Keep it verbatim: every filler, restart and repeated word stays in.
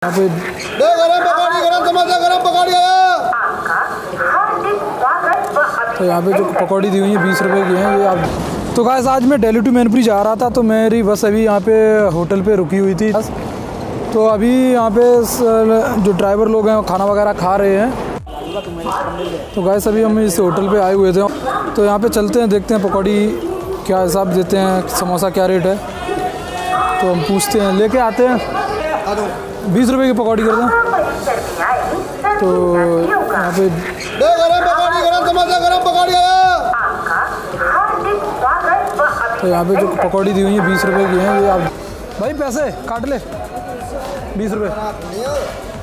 यहाँ पे तो यहाँ पे जो पकौड़ी दी हुई है बीस रुपए की हैं ये आप। तो गाइस आज मैं दिल्ली टू मैनपुरी जा रहा था, तो मेरी बस अभी यहाँ पे होटल पे रुकी हुई थी। तो अभी यहाँ पे जो ड्राइवर लोग हैं खाना वगैरह खा रहे हैं। तो गाइस अभी हम इस होटल पे आए हुए थे, तो यहाँ पे चलते हैं, देखते हैं पकौड़ी क्या हिसाब देते हैं, समोसा क्या रेट है। तो हम पूछते हैं, लेके आते हैं। बीस रुपए की पकौड़ी कर दें। तो यहाँ पे तो यहाँ पे जो पकौड़ी दी हुई है बीस रुपए की हैं ये आप। भाई पैसे काट ले, बीस रुपए।